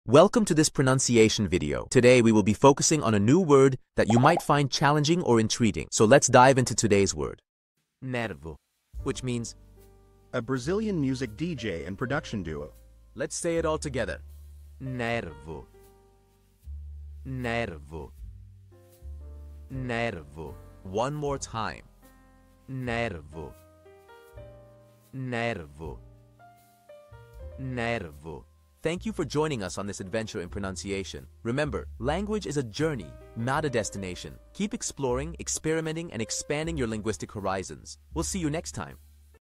Welcome to this pronunciation video. Today we will be focusing on a new word that you might find challenging or intriguing. So let's dive into today's word. Nervo, which means a Brazilian music DJ and production duo. Let's say it all together. Nervo. Nervo. Nervo. One more time. Nervo. Nervo. Nervo. Thank you for joining us on this adventure in pronunciation. Remember, language is a journey, not a destination. Keep exploring, experimenting, and expanding your linguistic horizons. We'll see you next time.